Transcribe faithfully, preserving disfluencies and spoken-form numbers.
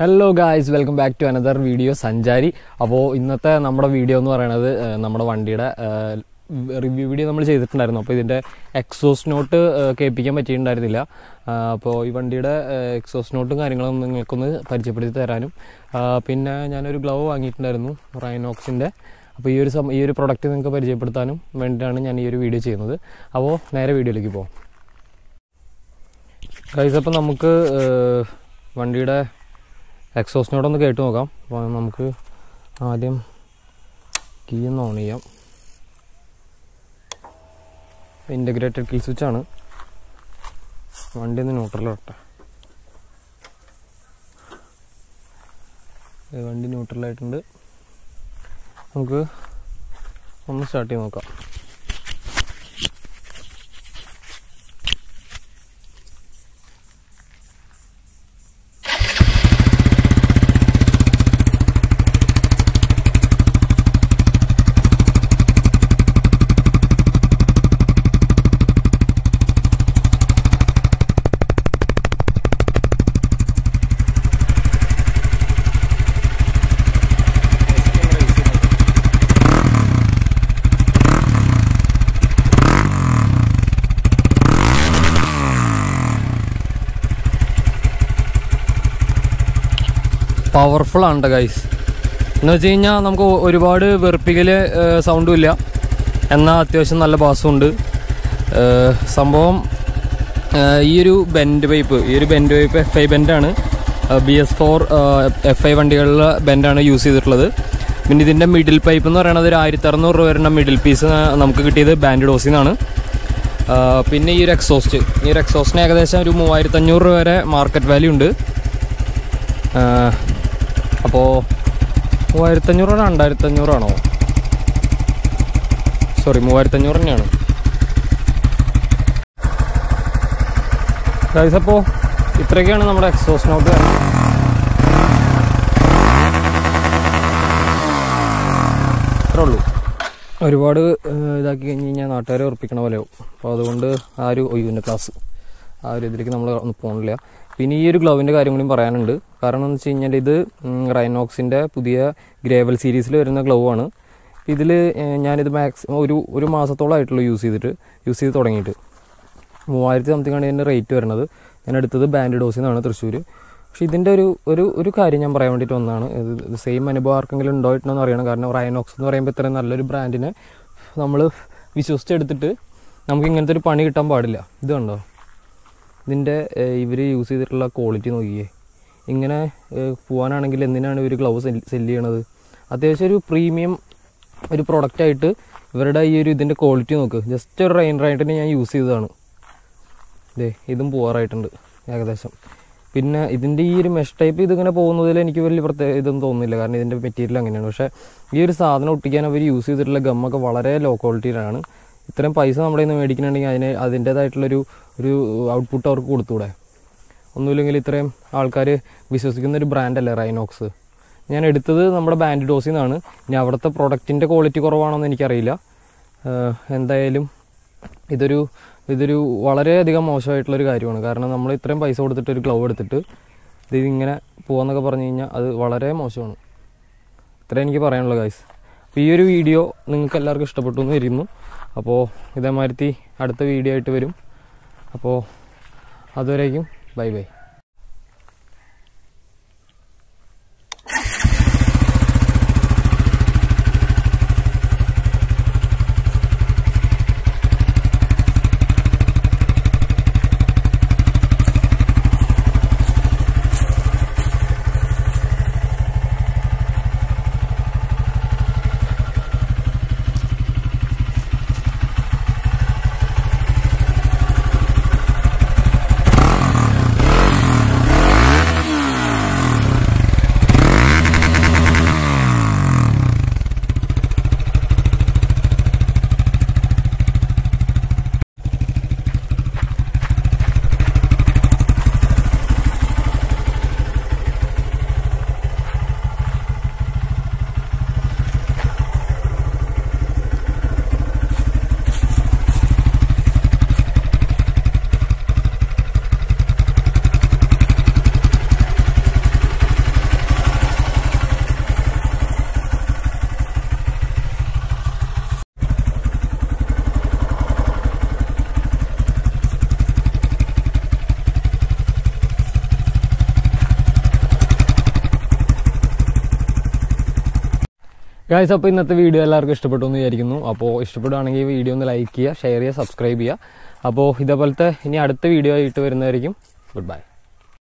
Hello guys, welcome back to another video Sanjari. അപ്പോൾ ഇന്നത്തെ നമ്മുടെ വീഡിയോ എന്ന് പറയുന്നത് നമ്മുടെ വണ്ടിയുടെ റിവ്യൂ വീഡിയോ നമ്മൾ ചെയ്തിട്ടുണ്ടായിരുന്നു. അപ്പോൾ ഇതിന്റെ എക്സോസ്റ്റ് നോട്ട് കേൾപ്പിക്കാൻ പറ്റിയിട്ടുണ്ടായിരുന്നില്ല. അപ്പോൾ ഈ വണ്ടിയുടെ എക്സോസ്റ്റ് നോട്ടും കാര്യങ്ങളും നിങ്ങൾക്കൊന്ന് പരിചയപ്പെടുത്തി തരാനും പിന്നെ ഞാനൊരു ഗ്ലൗ വാങ്ങിയിട്ടുണ്ടായിരുന്നു റൈനോക്സിന്റെ. അപ്പോൾ ഈ ഒരു ഈ ഒരു പ്രൊഡക്റ്റ് നിങ്ങൾക്ക് പരിചയപ്പെടുത്താനും വേണ്ടിയിട്ടാണ് ഞാൻ ഈ ഒരു വീഡിയോ ചെയ്യുന്നത്. അപ്പോൾ നേരെ വീഡിയോയിലേക്ക് പോകാം. ഗൈസ്, അപ്പോൾ നമുക്ക് വണ്ടിയുടെ എക്സോസ്റ്റ് നോട്ട് ഒന്ന് കേട്ട് നോക്കാം. അപ്പോൾ നമുക്ക് ആദ്യം കീ ഒന്ന് ഓൺ ചെയ്യാം. ഇൻ്റഗ്രേറ്റഡ് കിൽ സ്വിച്ചാണ്. വണ്ടി ഒന്ന് ന്യൂട്രലിലോട്ടെ. വണ്ടി ന്യൂട്രലായിട്ടുണ്ട്. നമുക്ക് ഒന്ന് സ്റ്റാർട്ട് ചെയ്ത് നോക്കാം. പവർഫുൾ ആണ് ഗൈസ്. എന്ന് വെച്ച് കഴിഞ്ഞാൽ നമുക്ക് ഒരുപാട് വെറുപ്പിക്കൽ സൗണ്ടും ഇല്ല, എന്നാൽ അത്യാവശ്യം നല്ല ബാസും ഉണ്ട്. സംഭവം ഈ ഒരു ബെൻഡ് പൈപ്പ് ഈ ഒരു ബെൻഡ് പൈപ്പ് എഫ് ഐ ബെൻഡാണ്. B S four F I വണ്ടികളിലെ ബെൻഡാണ് യൂസ് ചെയ്തിട്ടുള്ളത്. പിന്നെ ഇതിൻ്റെ മിഡിൽ പൈപ്പ് എന്ന് പറയുന്നത് ഒരു ആയിരത്തി അറുന്നൂറ് രൂപ വരുന്ന മിഡിൽ പീസ് നമുക്ക് കിട്ടിയത് ബാൻഡ് ഡോസിൽ നിന്നാണ്. പിന്നെ ഈ ഒരു എക്സോസ്റ്റ് ഈ ഒരു എക്സോസ്റ്റിന് ഏകദേശം ഒരു മൂവായിരത്തി അഞ്ഞൂറ് രൂപ വരെ മാർക്കറ്റ് വാല്യൂ ഉണ്ട്. അപ്പോൾ മൂവായിരത്തഞ്ഞൂറോ രണ്ടായിരത്തഞ്ഞൂറാണോ? സോറി, മൂവായിരത്തഞ്ഞൂറ് തന്നെയാണ് ഗൈസ്. അപ്പോൾ ഇത്രയൊക്കെയാണ് നമ്മുടെ എക്സോസ്റ്റ് നോട്ട്. ഇത്രേ ഉള്ളൂ. ഒരുപാട് ഇതാക്കി കഴിഞ്ഞ് കഴിഞ്ഞാൽ നാട്ടുകാരെ ഉറപ്പിക്കണ പോലെയാവും. അപ്പോൾ അതുകൊണ്ട് ആ ഒരു ഒഴിവിൻ്റെ ക്ലാസ് ആ ഒരു ഇതിലേക്ക് നമ്മൾ ഒന്നും പോകണില്ല. പിന്നെ ഈ ഒരു ഗ്ലൗവിൻ്റെ കാര്യം കൂടി പറയാനുണ്ട്. കാരണം എന്ന് വെച്ച് കഴിഞ്ഞാൽ ഇത് റൈനോക്സിൻ്റെ പുതിയ ഗ്രേവൽ സീരീസിൽ വരുന്ന ഗ്ലൗ ആണ്. ഇതിൽ ഞാനിത് മാക്സിമം ഒരു ഒരു മാസത്തോളമായിട്ടുള്ളൂ യൂസ് ചെയ്തിട്ട് യൂസ് ചെയ്ത് തുടങ്ങിയിട്ട്. മൂവായിരത്തി സംതിങ് ആണ് ഇതിൻ്റെ റേറ്റ് വരുന്നത്. ഞാൻ എടുത്തത് ബാൻഡ് ഡോസിൽ നിന്നാണ്, തൃശ്ശൂർ. പക്ഷേ ഇതിൻ്റെ ഒരു ഒരു ഒരു കാര്യം ഞാൻ പറയാൻ വേണ്ടിയിട്ട് വന്നതാണ്. ഇത് സെയിം അനുഭവം ആർക്കെങ്കിലും ഉണ്ടോയിട്ടോ എന്ന് അറിയണം. കാരണം റൈനോക്സ് എന്ന് പറയുമ്പോൾ ഇത്രയും നല്ലൊരു ബ്രാൻഡിനെ നമ്മൾ വിശ്വസിച്ചെടുത്തിട്ട് നമുക്ക് ഇങ്ങനത്തെ ഒരു പണി കിട്ടാൻ പാടില്ല. ഇത് കണ്ടോ, ഇതിൻ്റെ ഇവർ യൂസ് ചെയ്തിട്ടുള്ള ക്വാളിറ്റി നോക്കിയേ. ഇങ്ങനെ പോകാനാണെങ്കിൽ എന്തിനാണ് ഇവർ ഗ്ലൗ സെല് ചെയ്യണത്? അത്യാവശ്യം ഒരു പ്രീമിയം ഒരു പ്രൊഡക്റ്റായിട്ട് ഇവരുടെ ഈ ഒരു ഇതിൻ്റെ ക്വാളിറ്റി നോക്ക്. ജസ്റ്റ് ഒരു റെയിൻ റൈഡിന് ഞാൻ യൂസ് ചെയ്തതാണ്. ഇതേ ഇതും പോകാറായിട്ടുണ്ട് ഏകദേശം. പിന്നെ ഇതിൻ്റെ ഈ ഒരു മെഷ് ടൈപ്പ് ഇതിങ്ങനെ പോകുന്നതിൽ എനിക്ക് വലിയ പ്രത്യേക ഇതൊന്നും തോന്നുന്നില്ല, കാരണം ഇതിൻ്റെ മെറ്റീരിയൽ അങ്ങനെയാണ്. പക്ഷേ ഈ ഒരു സാധനം ഒട്ടിക്കാൻ അവർ യൂസ് ചെയ്തിട്ടുള്ള ഗമ്മൊക്കെ വളരെ ലോ ക്വാളിറ്റിയിലാണ്. ഇത്രയും പൈസ നമ്മുടെ നിന്ന് മേടിക്കണമെങ്കിൽ അതിന് അതിൻ്റേതായിട്ടുള്ളൊരു ഒരു ഔട്ട്പുട്ട് അവർക്ക് കൊടുത്തുകൂടെ? ഒന്നുമില്ലെങ്കിൽ ഇത്രയും ആൾക്കാർ വിശ്വസിക്കുന്ന ഒരു ബ്രാൻഡല്ലേ റൈനോക്സ്. ഞാൻ എടുത്തത് നമ്മുടെ ബാൻഡ് ഡോസിൽ നിന്നാണ്. ഇനി അവിടുത്തെ പ്രൊഡക്റ്റിൻ്റെ ക്വാളിറ്റി കുറവാണെന്ന് എനിക്കറിയില്ല. എന്തായാലും ഇതൊരു ഇതൊരു വളരെയധികം മോശമായിട്ടുള്ളൊരു കാര്യമാണ്. കാരണം നമ്മൾ ഇത്രയും പൈസ കൊടുത്തിട്ട് ഒരു ഗ്ലൗ എടുത്തിട്ട് ഇത് ഇങ്ങനെ പോകാമെന്നൊക്കെ പറഞ്ഞു കഴിഞ്ഞാൽ അത് വളരെ മോശമാണ്. ഇത്രയും എനിക്ക് പറയാനുള്ളത് ഗൈസ്. അപ്പോൾ ഈ ഒരു വീഡിയോ നിങ്ങൾക്ക് എല്ലാവർക്കും ഇഷ്ടപ്പെട്ടു എന്ന് വരുന്നു. അപ്പോൾ ഇതേമാതിരി അടുത്ത വീഡിയോ ആയിട്ട് വരും. അപ്പോൾ അതുവരേക്കും ബൈ ബൈ. ഗൈസ്, അപ്പോൾ ഇന്നത്തെ വീഡിയോ എല്ലാവർക്കും ഇഷ്ടപ്പെട്ടു എന്ന് വിചാരിക്കുന്നു. അപ്പോൾ ഇഷ്ടപ്പെടുകയാണെങ്കിൽ വീഡിയോ ഒന്ന് ലൈക്ക് ചെയ്യുക, ഷെയർ ചെയ്യുക, സബ്സ്ക്രൈബ് ചെയ്യുക. അപ്പോൾ ഇതേപോലത്തെ ഇനി അടുത്ത വീഡിയോ ആയിട്ട് വരുന്നതായിരിക്കും. Good bye.